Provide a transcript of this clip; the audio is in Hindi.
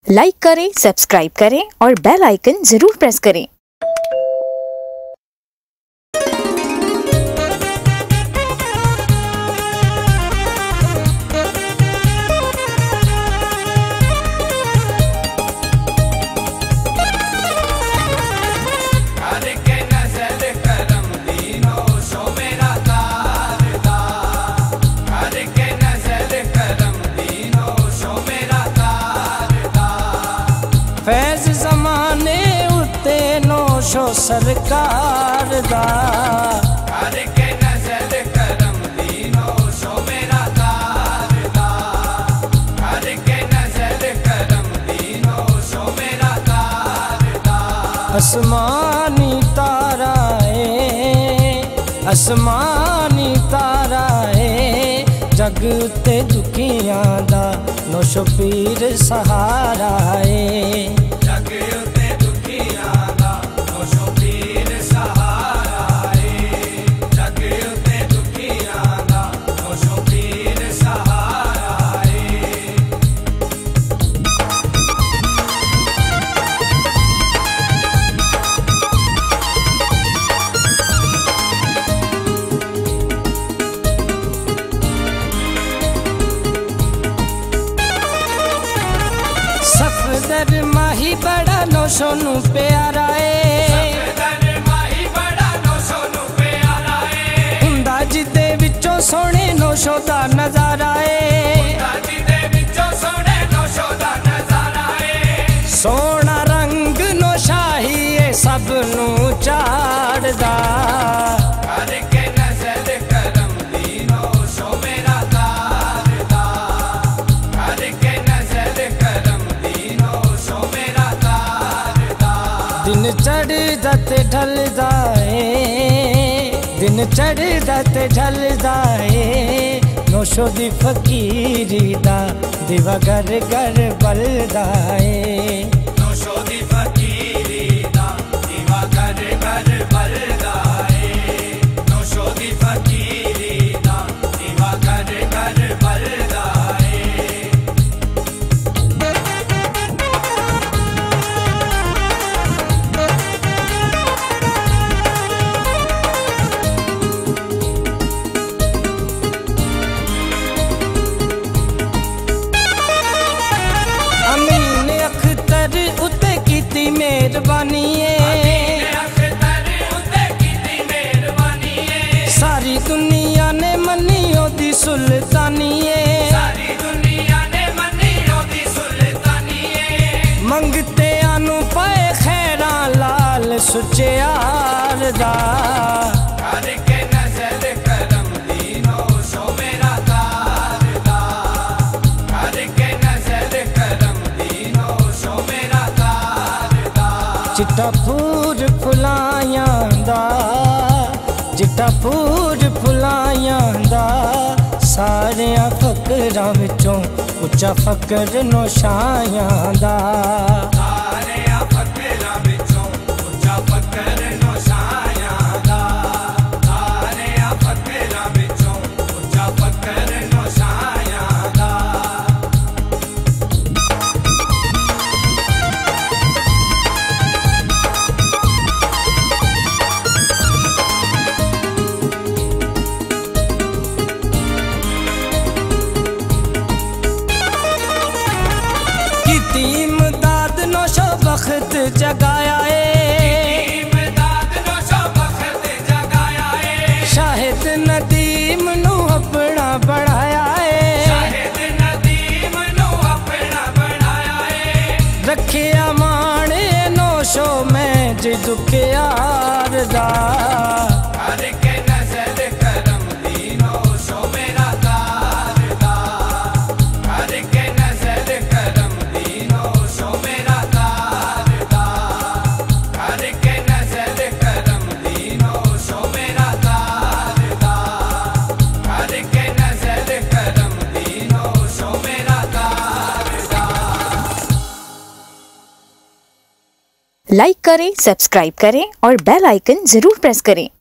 लाइक करें, सब्सक्राइब करें और बेल आइकन जरूर प्रेस करें। फैज़ ज़माने उत्ते नौशो सरकार दा करके नज़र करम दी नौशो मेरा तार दा करके नज़र करम दी नौशो मेरा तार दा। आसमानी तारा आसमानी तारा जग ते दुखियां दा नौशो पीर सहारा जग ते दुखियां दा नौशो पीर सहारा जग ते दुखियां दा नौशो पीर सहारा सफदर माही बड़ा नौशो नु प्यारा सफदर माही बड़ा नौशो नु प्यारा हुंदा जिदे विचों सोहणे नौशो दा नजारा हुंदा जिदे विचों सोहणे नौशो दा नजारा सोहना रंग नौशाही सब नू चाड़दा करके नज़र करम दी नौशो मेरा तार दा करके नज़र करम दिन चढ़दा ते ढलदा दिन चढ़दा ते ढलदा नौशो दी फकीरी दा दिवा घर घर बलदा नौशो दी फकीरी दा दिवा घर घर बलदा नौशो दी फकीरी दा दिवा घर घर बलदा। मेहरबानी सारी दुनिया ने मनी ओदी सुल्तानी सारी दुनिया ने मनी ओदी सुल्तानी मंगते आनू पाए खैरा लाल सुचे यार दा करके नज़र करम दी नौशो मेरा तार दा करके नज़र करम दी नौशो मेरा चिट्टा फूर फुलायां दा चिट्टा फूर फुलायां दा सारियां फकरां विचों उच्चा फकर नौशायां दा सारियां फकरां विचों उच्चा फकर नौशायां दा सारियां फकरां विचों उच्चा फकर नौशायां दा। इमदाद नौशो बख्त जगाया इमदाद नौशो बख्त जगाया शाहिद नदीम नू अपना बढ़ाया शाहिद नदीम नू अपना बढ़ाया रखिया माणे नौशो में जिदुक यार दा करके नज़र करम दी नौशो मेरा तार दा करके नज़र करम दी नौशो मेरा तार दा करके नज़र करम दी नौशो मेरा तार दा करके नज़र करम दी नौशो मेरा तार दा। लाइक करें, सब्सक्राइब करें और बेल आइकन जरूर प्रेस करें।